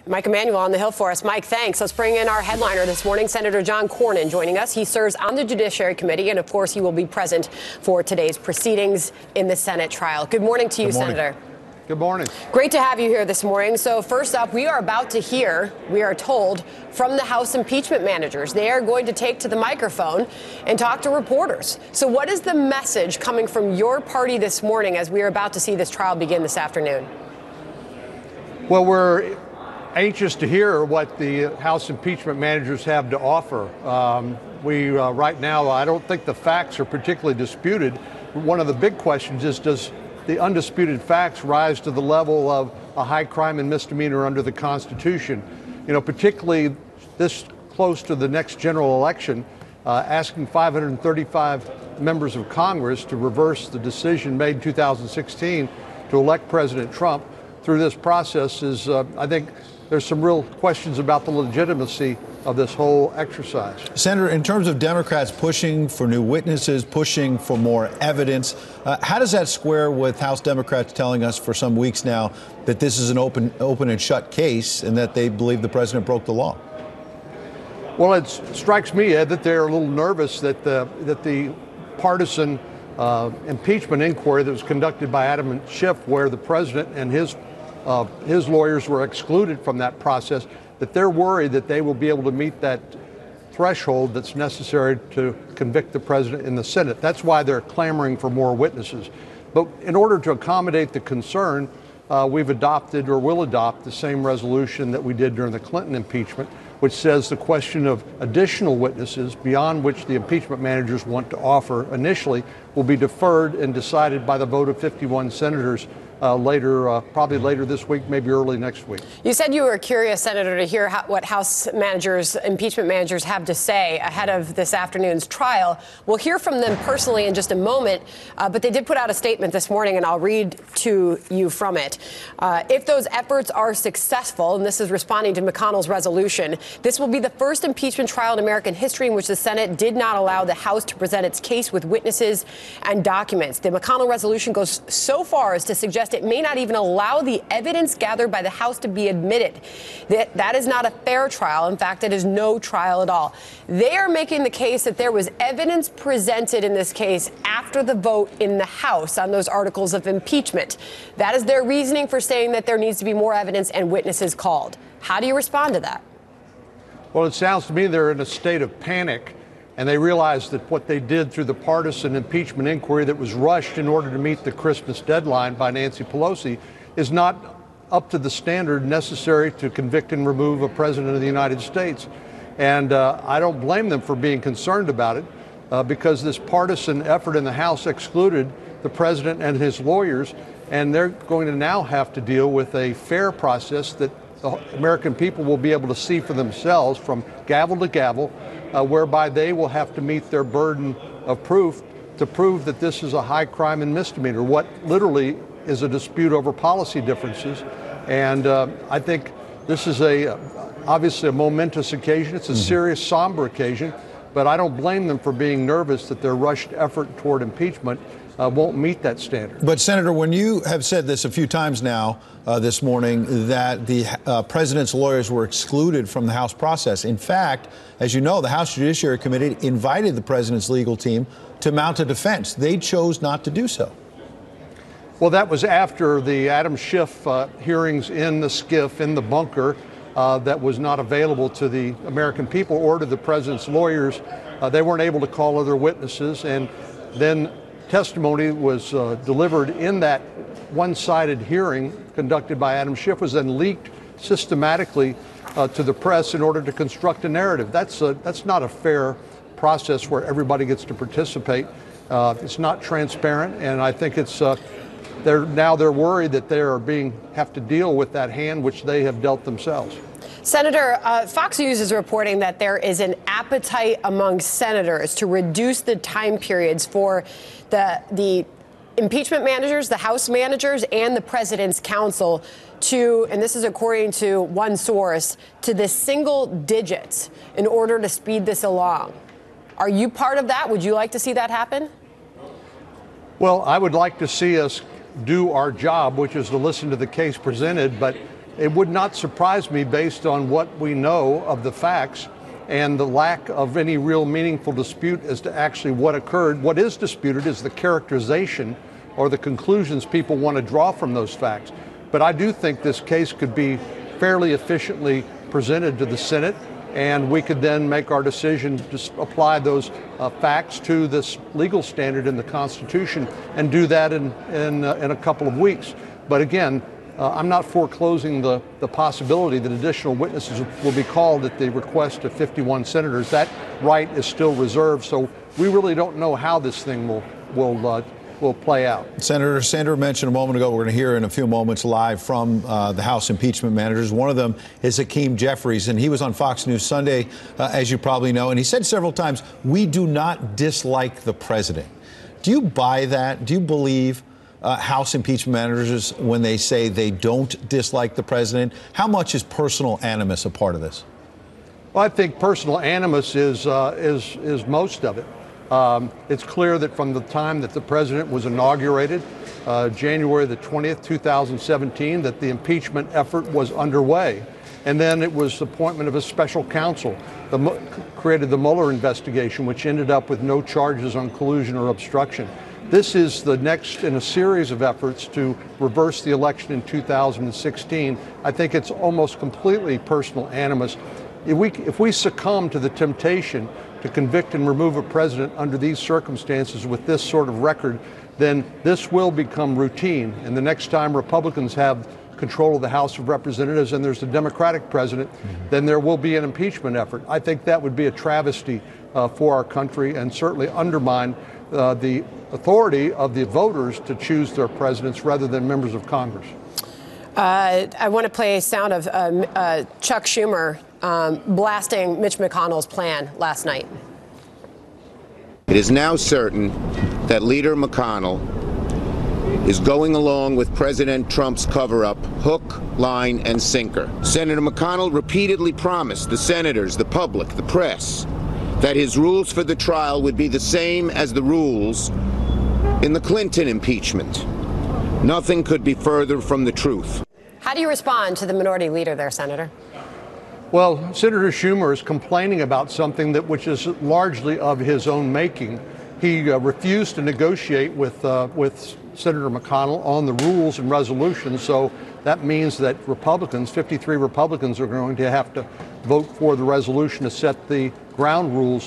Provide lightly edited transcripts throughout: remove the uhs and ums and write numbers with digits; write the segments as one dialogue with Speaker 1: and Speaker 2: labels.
Speaker 1: Mike Emanuel on the Hill for us. Mike, thanks. Let's bring in our headliner this morning, Senator John Cornyn, joining us. He serves on the Judiciary Committee, and of course, he will be present for today's proceedings in the Senate trial. Good morning to you, Senator.
Speaker 2: Good morning.
Speaker 1: Great to have you here this morning. So first up, we are about to hear, we are told, from the House impeachment managers. They are going to take to the microphone and talk to reporters. So what is the message coming from your party this morning as we are about to see this trial begin this afternoon?
Speaker 2: Well, we're anxious to hear what the House impeachment managers have to offer. Right now, I don't think the facts are particularly disputed. One of the big questions is, does the undisputed facts rise to the level of a high crime and misdemeanor under the Constitution? You know, particularly this close to the next general election, asking 535 members of Congress to reverse the decision made in 2016 to elect President Trump through this process is, I think, there's some real questions about the legitimacy of this whole exercise.
Speaker 3: Senator, in terms of Democrats pushing for new witnesses, pushing for more evidence, how does that square with House Democrats telling us for some weeks now that this is an open and shut case and that they believe the president broke the law?
Speaker 2: Well, it strikes me, Ed, that they're a little nervous that the partisan impeachment inquiry that was conducted by Adam Schiff, where the president and his lawyers were excluded from that process, that they're worried that they will be able to meet that threshold that's necessary to convict the president in the Senate. That's why they're clamoring for more witnesses. But in order to accommodate the concern, we've adopted or will adopt the same resolution that we did during the Clinton impeachment, which says the question of additional witnesses beyond which the impeachment managers want to offer initially will be deferred and decided by the vote of 51 senators probably later this week, maybe early next week.
Speaker 1: You said you were curious, Senator, to hear what House managers, impeachment managers have to say ahead of this afternoon's trial. We'll hear from them personally in just a moment, but they did put out a statement this morning, and I'll read to you from it. If those efforts are successful, and this is responding to McConnell's resolution, this will be the first impeachment trial in American history in which the Senate did not allow the House to present its case with witnesses and documents. The McConnell resolution goes so far as to suggest it may not even allow the evidence gathered by the House to be admitted. That is not a fair trial. In fact, it is no trial at all. They are making the case that there was evidence presented in this case after the vote in the House on those articles of impeachment. That is their reasoning for saying that there needs to be more evidence and witnesses called. How do you respond to that?
Speaker 2: Well, it sounds to me they're in a state of panic, and they realize that what they did through the partisan impeachment inquiry that was rushed in order to meet the Christmas deadline by Nancy Pelosi is not up to the standard necessary to convict and remove a president of the United States. And I don't blame them for being concerned about it because this partisan effort in the House excluded the president and his lawyers, and they're going to now have to deal with a fair process that the American people will be able to see for themselves from gavel to gavel, whereby they will have to meet their burden of proof to prove that this is a high crime and misdemeanor, what literally is a dispute over policy differences. And I think this is obviously a momentous occasion. It's a serious, somber occasion, but I don't blame them for being nervous that their rushed effort toward impeachment won't meet that standard.
Speaker 3: But, Senator, when you have said this a few times now this morning, that the president's lawyers were excluded from the House process. In fact, as you know, the House Judiciary Committee invited the president's legal team to mount a defense. They chose not to do so.
Speaker 2: Well, that was after the Adam Schiff hearings in the SCIF, in the bunker, that was not available to the American people or to the president's lawyers. They weren't able to call other witnesses, and then testimony was delivered in that one-sided hearing conducted by Adam Schiff, was then leaked systematically to the press in order to construct a narrative. That's not a fair process where everybody gets to participate. It's not transparent, and I think it's they're worried that they have to deal with that hand which they have dealt themselves.
Speaker 1: Senator, Fox News is reporting that there is an appetite among senators to reduce the time periods for the impeachment managers, the House managers, and the president's counsel to, and this is according to one source, to the single digits in order to speed this along. Are you part of that? Would you like to see that happen? Well,
Speaker 2: I would like to see us do our job, which is to listen to the case presented, but it would not surprise me, based on what we know of the facts and the lack of any real meaningful dispute as to actually what occurred. What is disputed is the characterization or the conclusions people want to draw from those facts. But I do think this case could be fairly efficiently presented to the Senate, and we could then make our decision to apply those facts to this legal standard in the Constitution, and do that in a couple of weeks. But again, I'm not foreclosing the possibility that additional witnesses will be called at the request of 51 senators. That right is still reserved, so we really don't know how this thing will play out.
Speaker 3: Senator Sanders mentioned a moment ago, we're going to hear in a few moments live from the House impeachment managers. One of them is Hakeem Jeffries, and he was on Fox News Sunday, as you probably know, and he said several times, we do not dislike the president. Do you buy that? Do you believe House impeachment managers when they say they don't dislike the president? How much is personal animus a part of this?
Speaker 2: Well, I think personal animus is most of it. It's clear that from the time that the president was inaugurated, January the 20th, 2017, that the impeachment effort was underway. And then it was the appointment of a special counsel that created the Mueller investigation, which ended up with no charges on collusion or obstruction. This is the next in a series of efforts to reverse the election in 2016. I think it's almost completely personal animus. If we succumb to the temptation to convict and remove a president under these circumstances with this sort of record, then this will become routine. And the next time Republicans have control of the House of Representatives and there's a Democratic president, then there will be an impeachment effort. I think that would be a travesty for our country, and certainly undermine the authority of the voters to choose their presidents rather than members of Congress.
Speaker 1: I want to play a sound of Chuck Schumer blasting Mitch McConnell's plan last night.
Speaker 4: It is now certain that Leader McConnell is going along with President Trump's cover-up, hook, line, and sinker. Senator McConnell repeatedly promised the senators, the public, the press, that his rules for the trial would be the same as the rules in the Clinton impeachment. Nothing could be further from the truth.
Speaker 1: How do you respond to the minority leader there, Senator?
Speaker 2: Well, Senator Schumer is complaining about something which is largely of his own making. He refused to negotiate with Senator McConnell on the rules and resolutions, so that means that Republicans, 53 Republicans, are going to have to vote for the resolution to set the ground rules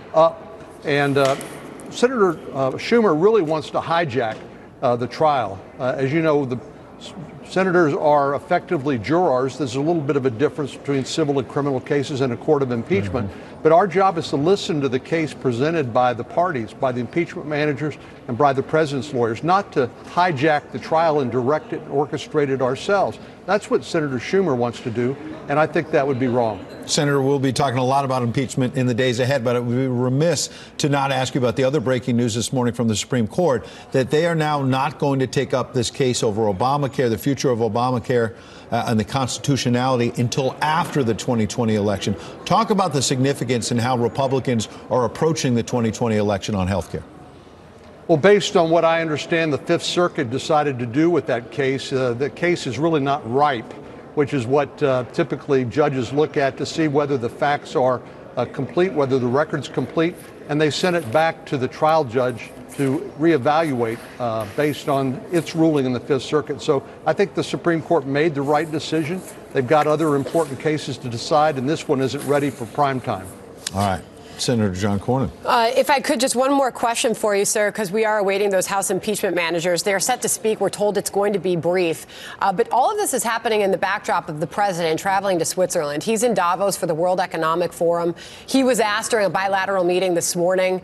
Speaker 2: up. And Senator Schumer really wants to hijack the trial. As you know, the senators are effectively jurors. There's a little bit of a difference between civil and criminal cases in a court of impeachment. But our job is to listen to the case presented by the parties, by the impeachment managers, and by the president's lawyers, not to hijack the trial and direct it and orchestrate it ourselves. That's what Senator Schumer wants to do, and I think that would be wrong.
Speaker 3: Senator, we'll be talking a lot about impeachment in the days ahead, but it would be remiss to not ask you about the other breaking news this morning from the Supreme Court, that they are now not going to take up this case over Obamacare, the future of Obamacare, and the constitutionality until after the 2020 election. Talk about the significance and how Republicans are approaching the 2020 election on health care.
Speaker 2: Well, based on what I understand the Fifth Circuit decided to do with that case, the case is really not ripe, which is what typically judges look at to see whether the facts are complete, whether the record's complete, and they sent it back to the trial judge to reevaluate based on its ruling in the Fifth Circuit. So I think the Supreme Court made the right decision. They've got other important cases to decide, and this one isn't ready for prime time.
Speaker 3: All right. Senator John Cornyn.
Speaker 1: If I could, just one more question for you, sir, because we are awaiting those House impeachment managers. They are set to speak. We're told it's going to be brief. But all of this is happening in the backdrop of the president traveling to Switzerland. He's in Davos for the World Economic Forum. He was asked during a bilateral meeting this morning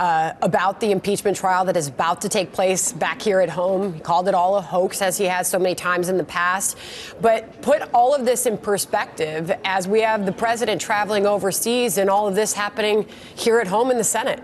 Speaker 1: about the impeachment trial that is about to take place back here at home. He called it all a hoax, as he has so many times in the past. But put all of this in perspective as we have the president traveling overseas and all of this happening here at home in the Senate.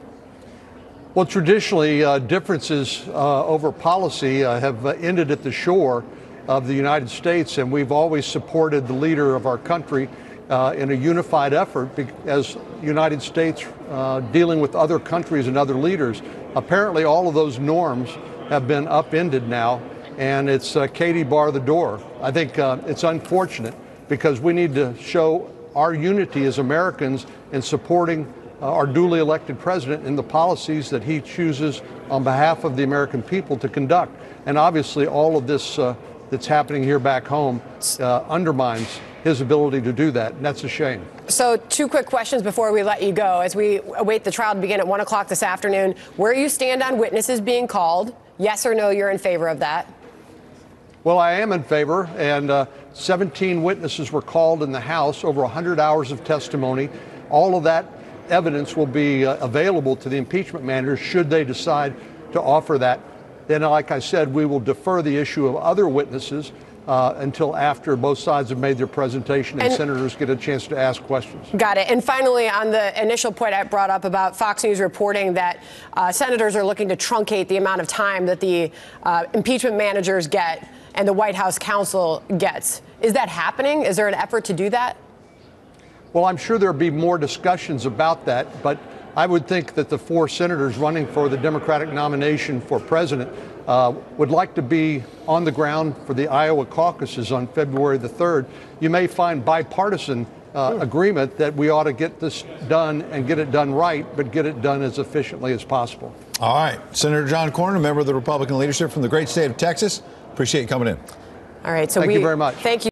Speaker 2: Well, traditionally, differences over policy have ended at the shore of the United States, and we've always supported the leader of our country in a unified effort as United States dealing with other countries and other leaders. Apparently, all of those norms have been upended now, and it's Katie bar the door. I think it's unfortunate because we need to show our unity as Americans in supporting our duly elected president in the policies that he chooses on behalf of the American people to conduct. And obviously all of this that's happening here back home undermines his ability to do that, and that's a shame.
Speaker 1: So 2 quick questions before we let you go. As we await the trial to begin at 1 o'clock this afternoon, where you stand on witnesses being called? Yes or no, you're in favor of that?
Speaker 2: Well, I am in favor, and 17 witnesses were called in the House, over 100 hours of testimony. All of that evidence will be available to the impeachment managers should they decide to offer that. Then, like I said, we will defer the issue of other witnesses until after both sides have made their presentation and senators get a chance to ask questions.
Speaker 1: Got it. And finally, on the initial point I brought up about Fox News reporting that senators are looking to truncate the amount of time that the impeachment managers get and the White House counsel gets. Is that happening? Is there an effort to do that?
Speaker 2: Well, I'm sure there'll be more discussions about that, but I would think that the 4 senators running for the Democratic nomination for president would like to be on the ground for the Iowa caucuses on February the 3rd. You may find bipartisan agreement that we ought to get this done and get it done right, but get it done as efficiently as possible. All
Speaker 3: right. Senator John Cornyn, a member of the Republican leadership from the great state of Texas. Appreciate you coming in.
Speaker 1: All right. So
Speaker 2: thank you very much.
Speaker 1: Thank you.